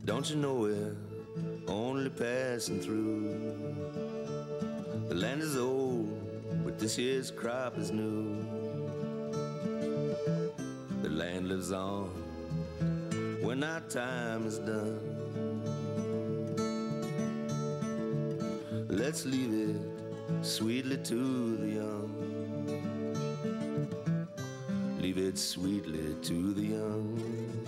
Don't you know we're only passing through? The land is old, but this year's crop is new. The land lives on when our time is done. Let's leave it sweetly to the young. Leave it sweetly to the young.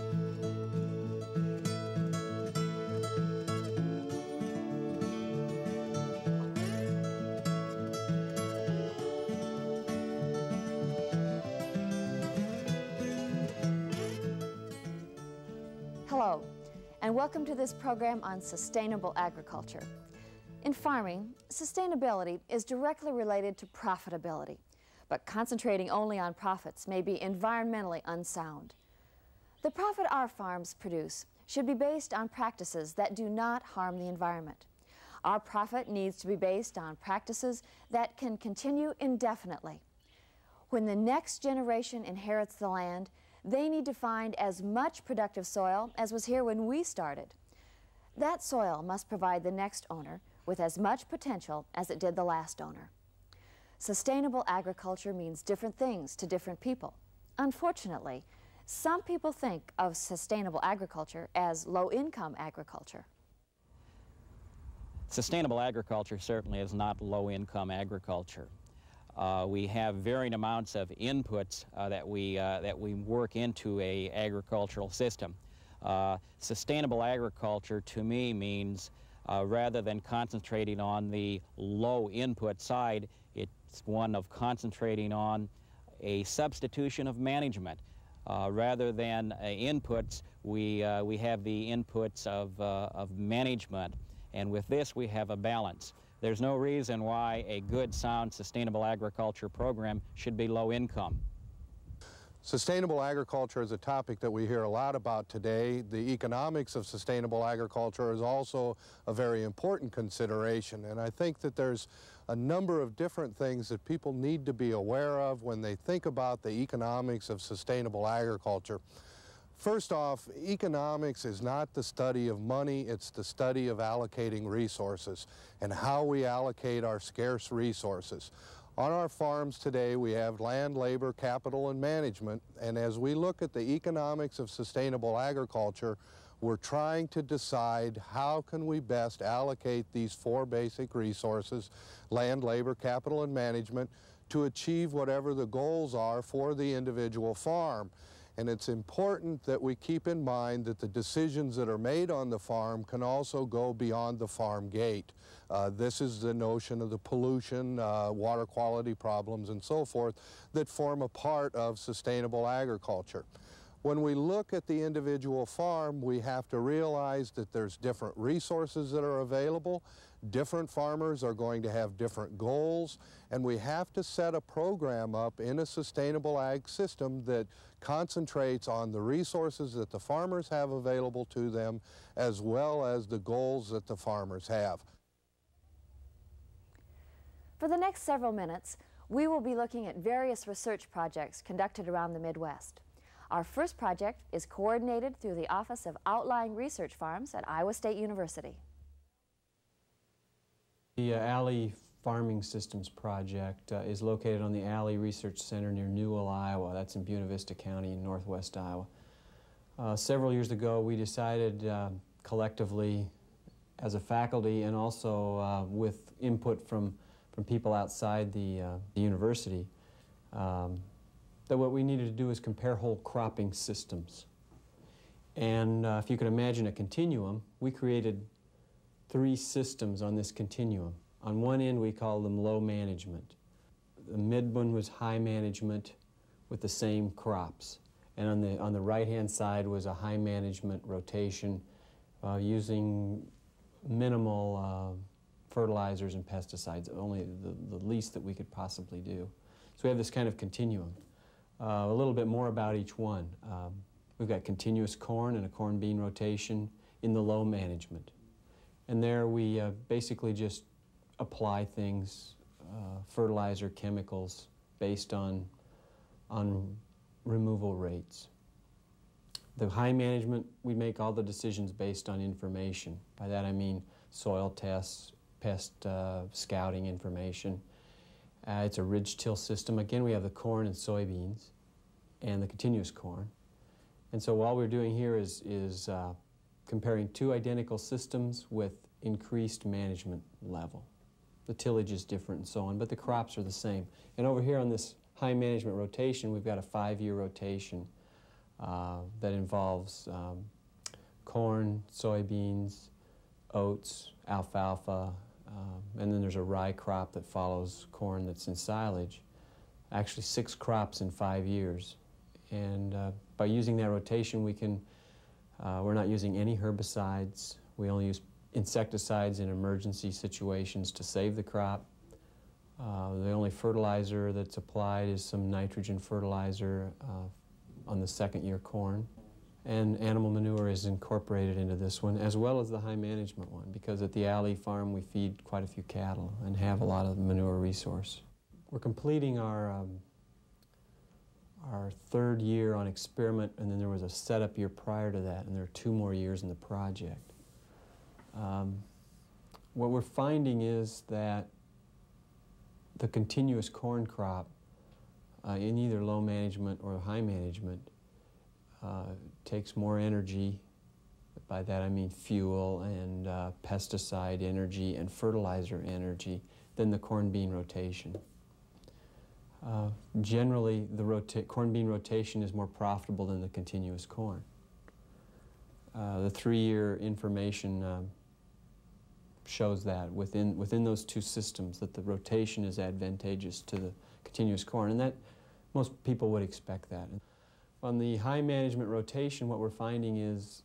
Hello, and welcome to this program on sustainable agriculture. In farming, sustainability is directly related to profitability, but concentrating only on profits may be environmentally unsound. The profit our farms produce should be based on practices that do not harm the environment. Our profit needs to be based on practices that can continue indefinitely. When the next generation inherits the land, they need to find as much productive soil as was here when we started. That soil must provide the next owner with as much potential as it did the last owner. Sustainable agriculture means different things to different people. Unfortunately, some people think of sustainable agriculture as low-income agriculture. Sustainable agriculture certainly is not low-income agriculture. We have varying amounts of inputs that we work into a agricultural system. Sustainable agriculture to me means rather than concentrating on the low input side, it's one of concentrating on a substitution of management. Rather than inputs, we have the inputs of management, and with this we have a balance. There's no reason why a good, sound, sustainable agriculture program should be low income. Sustainable agriculture is a topic that we hear a lot about today. The economics of sustainable agriculture is also a very important consideration, and I think that there's a number of different things that people need to be aware of when they think about the economics of sustainable agriculture. First off, economics is not the study of money, it's the study of allocating resources and how we allocate our scarce resources. On our farms today, we have land, labor, capital, and management, and as we look at the economics of sustainable agriculture, we're trying to decide how can we best allocate these four basic resources, land, labor, capital, and management, to achieve whatever the goals are for the individual farm. And it's important that we keep in mind that the decisions that are made on the farm can also go beyond the farm gate. This is the notion of the pollution, water quality problems, and so forth that form a part of sustainable agriculture. When we look at the individual farm, we have to realize that there's different resources that are available. Different farmers are going to have different goals, and we have to set a program up in a sustainable ag system that concentrates on the resources that the farmers have available to them, as well as the goals that the farmers have. For the next several minutes, we will be looking at various research projects conducted around the Midwest. Our first project is coordinated through the Office of Outlying Research Farms at Iowa State University. The Alley Farming Systems Project is located on the Alley Research Center near Newell, Iowa. That's in Buena Vista County in northwest Iowa. Several years ago, we decided collectively as a faculty and also with input from people outside the university that what we needed to do is compare whole cropping systems. And if you can imagine a continuum, we created 3 systems on this continuum. On one end, we call them low management. The mid one was high management with the same crops. And on the right-hand side was a high management rotation using minimal fertilizers and pesticides, only the least that we could possibly do. So we have this kind of continuum. A little bit more about each one. We've got continuous corn and a corn bean rotation in the low management. And there we basically just apply things, fertilizer, chemicals, based on removal rates. The high management, we make all the decisions based on information. By that I mean soil tests, pest scouting information. It's a ridge till system. Again, we have the corn and soybeans and the continuous corn. And so all we're doing here is comparing two identical systems with increased management level. The tillage is different and so on, but the crops are the same. And over here on this high management rotation, we've got a 5-year rotation that involves corn, soybeans, oats, alfalfa, and then there's a rye crop that follows corn that's in silage. Actually 6 crops in 5 years. And by using that rotation, we can, we're not using any herbicides. We only use insecticides in emergency situations to save the crop. The only fertilizer that's applied is some nitrogen fertilizer on the 2nd-year corn. And animal manure is incorporated into this one, as well as the high management one, because at the Alley farm we feed quite a few cattle and have a lot of manure resource. We're completing our 3rd year on experiment, and then there was a setup year prior to that, and there are 2 more years in the project. What we're finding is that the continuous corn crop in either low management or high management takes more energy. By that I mean fuel and pesticide energy and fertilizer energy than the corn bean rotation. Generally, the corn bean rotation is more profitable than the continuous corn. The 3-year information shows that within those 2 systems that the rotation is advantageous to the continuous corn, and that most people would expect that. On the high management rotation, what we're finding is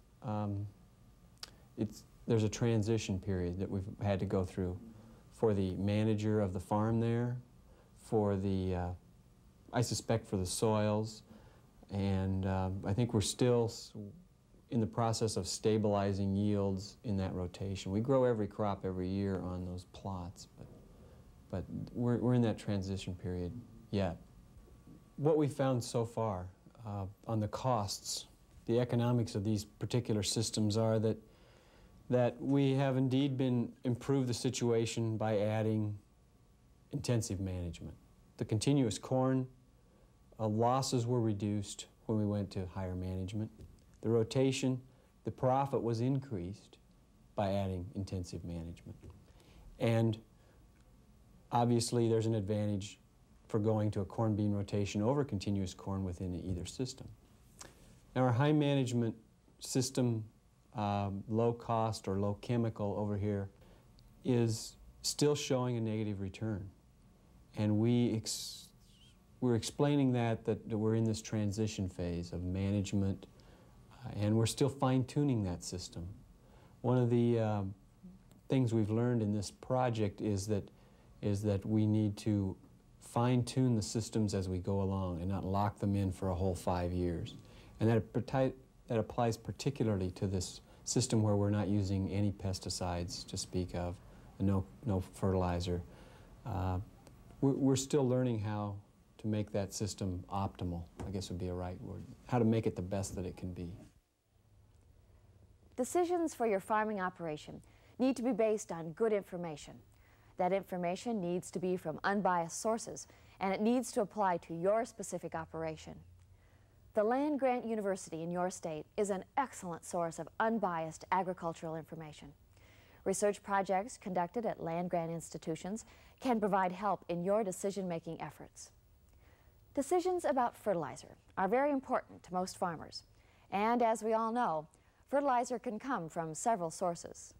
there's a transition period that we've had to go through for the manager of the farm there, for the, I suspect for the soils, and I think we're still in the process of stabilizing yields in that rotation. We grow every crop every year on those plots, but we're in that transition period yet. What we found so far on the costs, the economics of these particular systems are that we have indeed improved the situation by adding intensive management. The continuous corn losses were reduced when we went to higher management. The rotation, the profit was increased by adding intensive management. And obviously there's an advantage for going to a corn bean rotation over continuous corn within either system. Now our high management system, low cost or low chemical over here, is still showing a negative return. And we're explaining that we're in this transition phase of management, and we're still fine-tuning that system. One of the things we've learned in this project is that we need to fine-tune the systems as we go along and not lock them in for a whole 5 years. And that applies particularly to this system where we're not using any pesticides to speak of, no fertilizer. We're still learning how to make that system optimal, I guess would be a right word, how to make it the best that it can be. Decisions for your farming operation need to be based on good information. That information needs to be from unbiased sources, and it needs to apply to your specific operation. The Land Grant University in your state is an excellent source of unbiased agricultural information. Research projects conducted at land-grant institutions can provide help in your decision-making efforts. Decisions about fertilizer are very important to most farmers, and as we all know, fertilizer can come from several sources.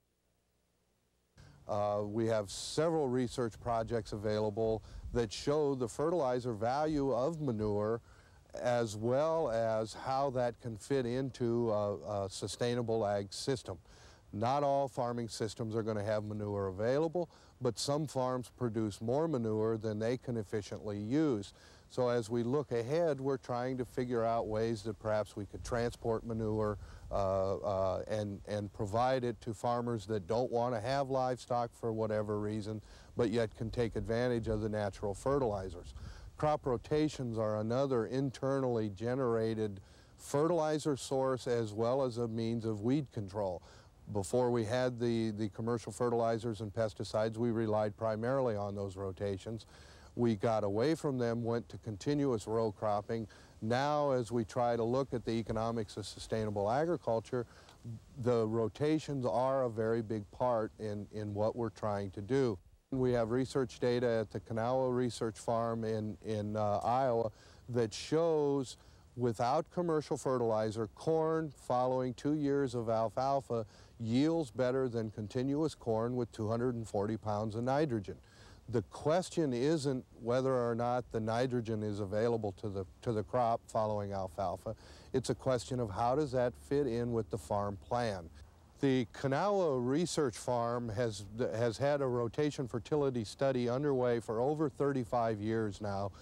We have several research projects available that show the fertilizer value of manure, as well as how that can fit into a sustainable ag system. Not all farming systems are going to have manure available, but some farms produce more manure than they can efficiently use. So as we look ahead, we're trying to figure out ways that perhaps we could transport manure and provide it to farmers that don't want to have livestock for whatever reason, but yet can take advantage of the natural fertilizers. Crop rotations are another internally generated fertilizer source as well as a means of weed control. Before we had the commercial fertilizers and pesticides, we relied primarily on those rotations. We got away from them, went to continuous row cropping. Now, as we try to look at the economics of sustainable agriculture, the rotations are a very big part in what we're trying to do. We have research data at the Kanawha Research Farm in Iowa that shows without commercial fertilizer, corn following 2 years of alfalfa yields better than continuous corn with 240 pounds of nitrogen. The question isn't whether or not the nitrogen is available to the crop following alfalfa. It's a question of how does that fit in with the farm plan. The Kanawha Research Farm has had a rotation fertility study underway for over 35 years now.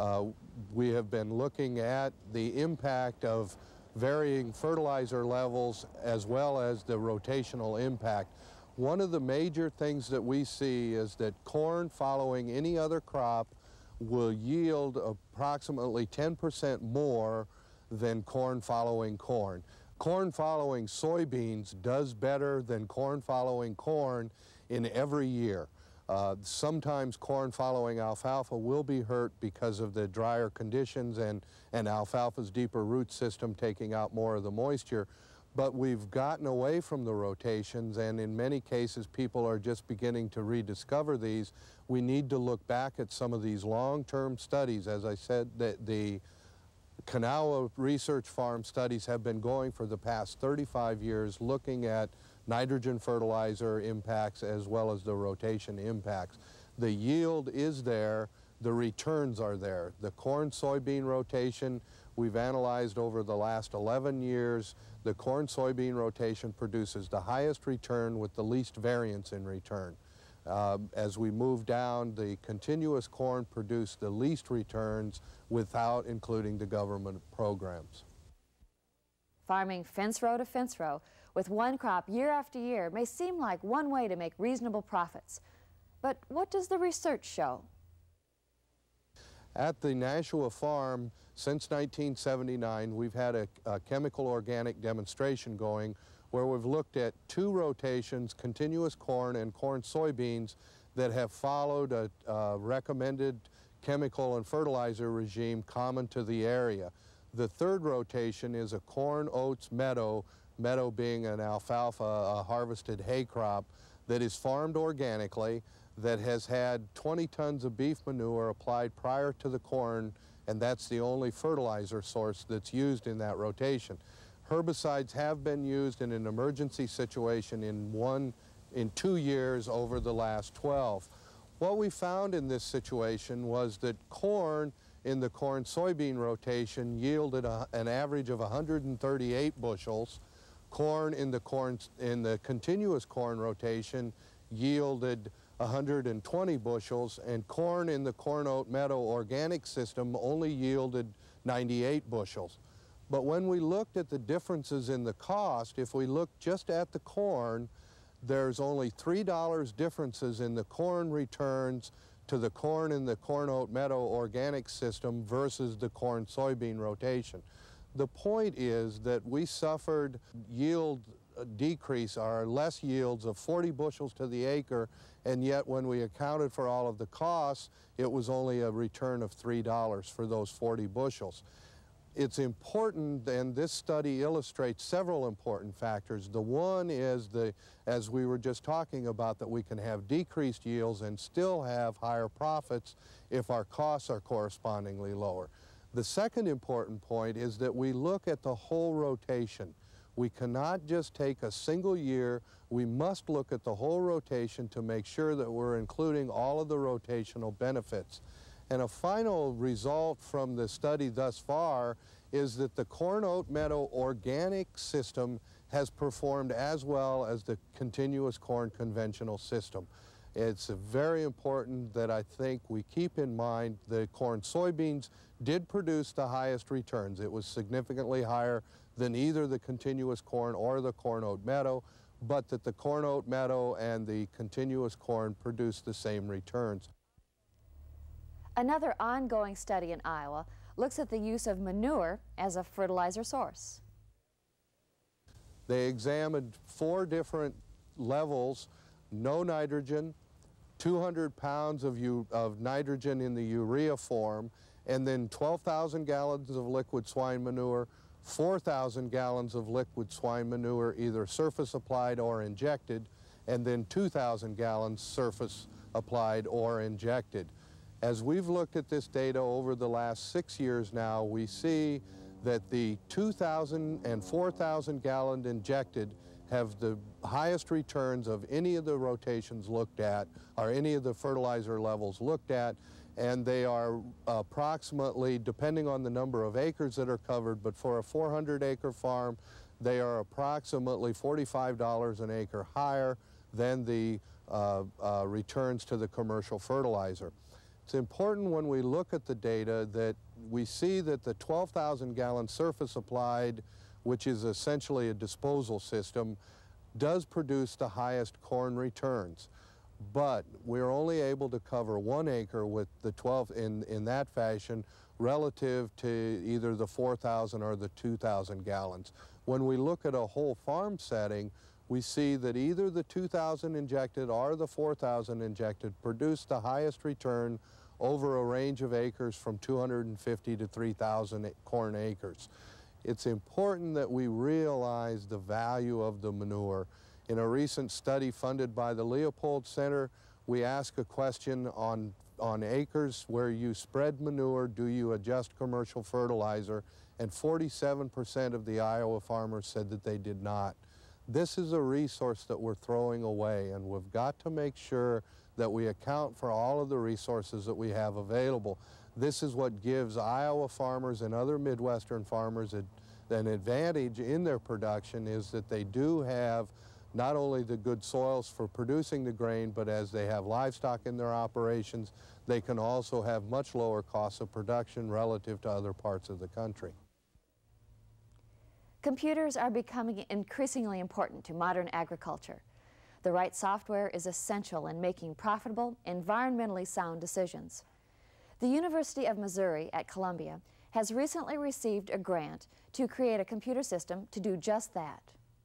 We have been looking at the impact of varying fertilizer levels as well as the rotational impact. One of the major things that we see is that corn following any other crop will yield approximately 10% more than corn following corn. Corn following soybeans does better than corn following corn in every year. Sometimes corn following alfalfa will be hurt because of the drier conditions and alfalfa's deeper root system taking out more of the moisture. But we've gotten away from the rotations, and in many cases people are just beginning to rediscover these. We need to look back at some of these long-term studies. As I said, the Kanawha Research Farm studies have been going for the past 35 years looking at nitrogen fertilizer impacts as well as the rotation impacts. The yield is there, the returns are there. The corn-soybean rotation we've analyzed over the last 11 years. The corn-soybean rotation produces the highest return with the least variance in return. As we move down, the continuous corn produced the least returns without including the government programs. Farming fence row to fence row with one crop year after year may seem like one way to make reasonable profits. But what does the research show? At the Nashua Farm, since 1979, we've had a chemical organic demonstration going where we've looked at 2 rotations, continuous corn and corn soybeans, that have followed a recommended chemical and fertilizer regime common to the area. The 3rd rotation is a corn, oats, meadow being an alfalfa, a harvested hay crop, that is farmed organically, that has had 20 tons of beef manure applied prior to the corn, and that's the only fertilizer source that's used in that rotation. Herbicides have been used in an emergency situation in 2 years over the last 12. What we found in this situation was that corn in the corn-soybean rotation yielded an average of 138 bushels. Corn in the continuous corn rotation yielded 120 bushels, and corn in the corn oat meadow organic system only yielded 98 bushels. But when we looked at the differences in the cost, if we look just at the corn, there's only $3 differences in the corn returns to the corn in the corn oat meadow organic system versus the corn soybean rotation. The point is that we suffered yield decrease, or less yields of 40 bushels to the acre, and yet when we accounted for all of the costs, it was only a return of $3 for those 40 bushels. It's important, and this study illustrates several important factors. The one is, as we were just talking about, that we can have decreased yields and still have higher profits if our costs are correspondingly lower. The second important point is that we look at the whole rotation. We cannot just take a single year. We must look at the whole rotation to make sure that we're including all of the rotational benefits. And a final result from the study thus far is that the corn oat meadow organic system has performed as well as the continuous corn conventional system. It's very important that I think we keep in mind the corn soybeans did produce the highest returns. It was significantly higher than either the continuous corn or the corn oat meadow, but that the corn oat meadow and the continuous corn produced the same returns. Another ongoing study in Iowa looks at the use of manure as a fertilizer source. They examined 4 different levels: no nitrogen, 200 pounds of nitrogen in the urea form, and then 12,000 gallons of liquid swine manure, 4,000 gallons of liquid swine manure either surface applied or injected, and then 2,000 gallons surface applied or injected. As we've looked at this data over the last 6 years now, we see that the 2,000 and 4,000 gallon injected have the highest returns of any of the rotations looked at, or any of the fertilizer levels looked at, and they are approximately, depending on the number of acres that are covered, but for a 400-acre farm, they are approximately $45 an acre higher than the returns to the commercial fertilizer. It's important when we look at the data that we see that the 12,000 gallon surface applied, which is essentially a disposal system, does produce the highest corn returns. But we're only able to cover 1 acre with the 12 in that fashion relative to either the 4,000 or the 2,000 gallons. When we look at a whole farm setting, we see that either the 2,000 injected or the 4,000 injected produce the highest return over a range of acres from 250 to 3,000 corn acres. It's important that we realize the value of the manure. In a recent study funded by the Leopold Center, we asked a question on acres where you spread manure, do you adjust commercial fertilizer? And 47% of the Iowa farmers said that they did not. This is a resource that we're throwing away, and we've got to make sure that we account for all of the resources that we have available. This is what gives Iowa farmers and other Midwestern farmers an advantage in their production, is that they do have not only the good soils for producing the grain, but as they have livestock in their operations, they can also have much lower costs of production relative to other parts of the country. Computers are becoming increasingly important to modern agriculture. The right software is essential in making profitable, environmentally sound decisions. The University of Missouri at Columbia has recently received a grant to create a computer system to do just that.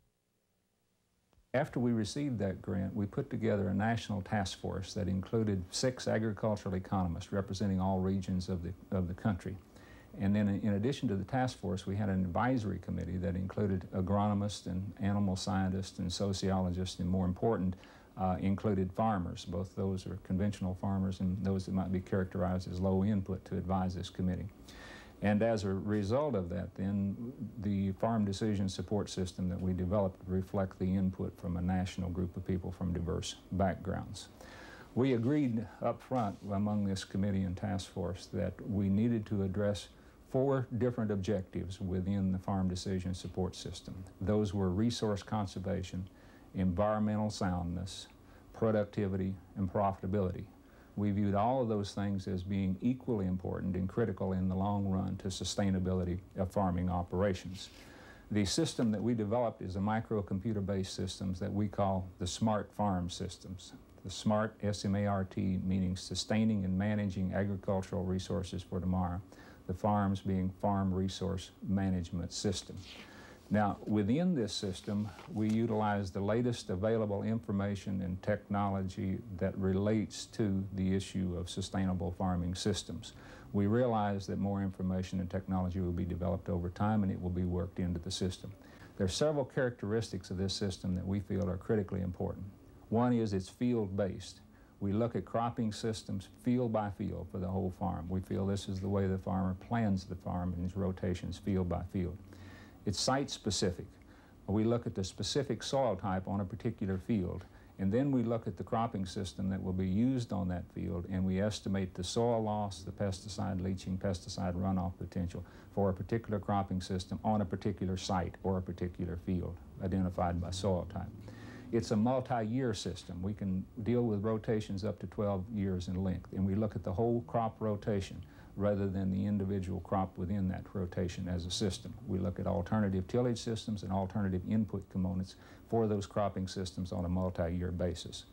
After we received that grant, we put together a national task force that included 6 agricultural economists representing all regions of the country. And then in addition to the task force, we had an advisory committee that included agronomists and animal scientists and sociologists, and more important, included farmers. Both those are conventional farmers and those that might be characterized as low input, to advise this committee. And as a result of that, then, the farm decision support system that we developed would reflect the input from a national group of people from diverse backgrounds. We agreed up front among this committee and task force that we needed to address 4 different objectives within the farm decision support system. Those were resource conservation, environmental soundness, productivity, and profitability. We viewed all of those things as being equally important and critical in the long run to sustainability of farming operations. The system that we developed is a microcomputer-based systems that we call the Smart Farm Systems. The SMART, S-M-A-R-T, meaning sustaining and managing agricultural resources for tomorrow. The farms being Farm Resource Management System. Now, within this system, we utilize the latest available information and technology that relates to the issue of sustainable farming systems. We realize that more information and technology will be developed over time, and it will be worked into the system. There are several characteristics of this system that we feel are critically important. One is it's field-based. We look at cropping systems field by field for the whole farm. We feel this is the way the farmer plans the farm in his rotations, field by field. It's site-specific. We look at the specific soil type on a particular field, and then we look at the cropping system that will be used on that field, and we estimate the soil loss, the pesticide leaching, pesticide runoff potential for a particular cropping system on a particular site or a particular field identified by soil type. It's a multi-year system. We can deal with rotations up to 12 years in length, and we look at the whole crop rotation rather than the individual crop within that rotation as a system. We look at alternative tillage systems and alternative input components for those cropping systems on a multi-year basis.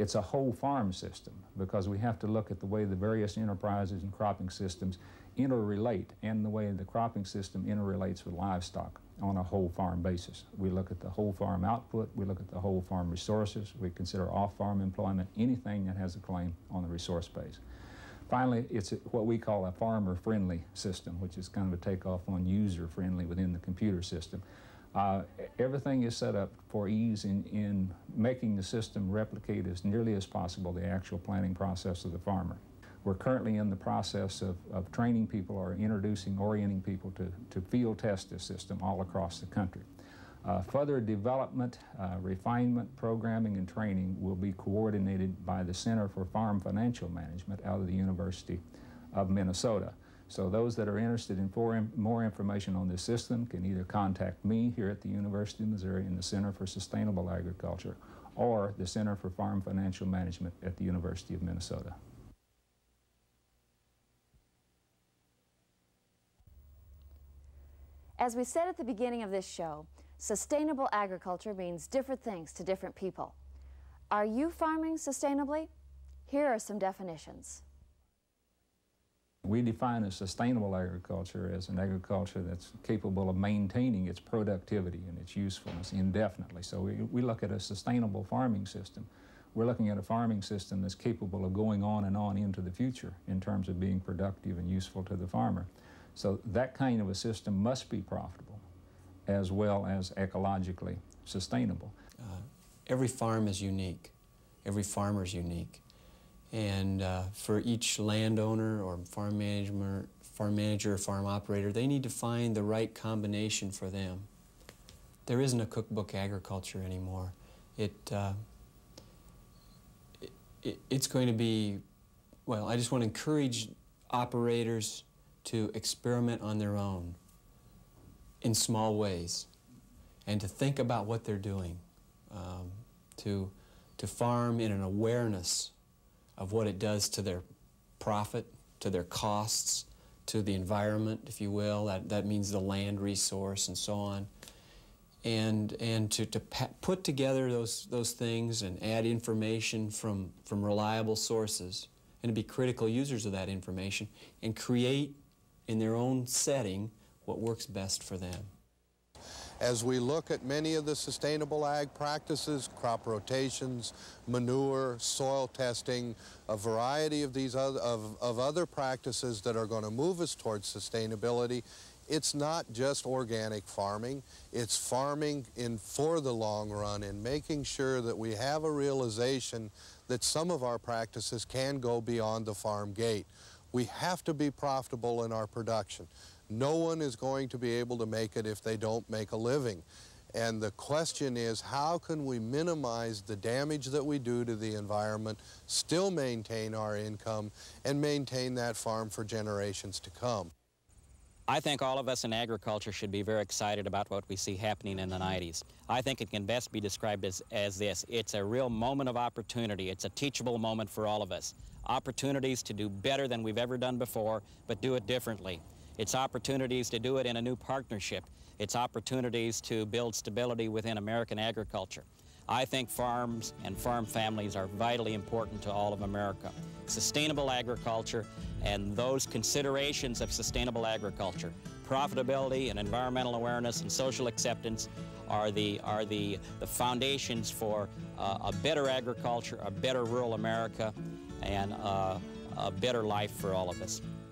It's a whole farm system because we have to look at the way the various enterprises and cropping systems interrelate and the way the cropping system interrelates with livestock on a whole farm basis. We look at the whole farm output, we look at the whole farm resources, we consider off-farm employment, anything that has a claim on the resource base. Finally, it's what we call a farmer-friendly system, which is kind of a takeoff on user-friendly within the computer system. Everything is set up for ease in making the system replicate as nearly as possible the actual planning process of the farmer. We're currently in the process of training people or orienting people to field test this system all across the country. Further development, refinement, programming, and training will be coordinated by the Center for Farm Financial Management out of the University of Minnesota. So those that are interested in more information on this system can either contact me here at the University of Missouri in the Center for Sustainable Agriculture or the Center for Farm Financial Management at the University of Minnesota. As we said at the beginning of this show, sustainable agriculture means different things to different people. Are you farming sustainably? Here are some definitions. We define a sustainable agriculture as an agriculture that's capable of maintaining its productivity and its usefulness indefinitely. So we look at a sustainable farming system. We're looking at a farming system that's capable of going on and on into the future in terms of being productive and useful to the farmer. So that kind of a system must be profitable as well as ecologically sustainable. Every farm is unique. Every farmer is unique. And for each landowner or farm manager or farm operator, they need to find the right combination for them. There isn't a cookbook agriculture anymore. It's going to be, well, I just want to encourage operators to experiment on their own in small ways and to think about what they're doing, to farm in an awareness of what it does to their profit, to their costs, to the environment, if you will. That means the land resource and so on. And to put together those things and add information from reliable sources and to be critical users of that information and create in their own setting what works best for them. As we look at many of the sustainable ag practices, crop rotations, manure, soil testing, a variety of these other practices that are going to move us towards sustainability, it's not just organic farming, it's farming for the long run and making sure that we have a realization that some of our practices can go beyond the farm gate. We have to be profitable in our production. No one is going to be able to make it if they don't make a living. And the question is, how can we minimize the damage that we do to the environment, still maintain our income, and maintain that farm for generations to come? I think all of us in agriculture should be very excited about what we see happening in the 90s. I think it can best be described as this. It's a real moment of opportunity. It's a teachable moment for all of us. Opportunities to do better than we've ever done before, but do it differently. It's opportunities to do it in a new partnership. It's opportunities to build stability within American agriculture. I think farms and farm families are vitally important to all of America. Sustainable agriculture and those considerations of sustainable agriculture, profitability and environmental awareness and social acceptance are the foundations for a better agriculture, a better rural America, and a better life for all of us.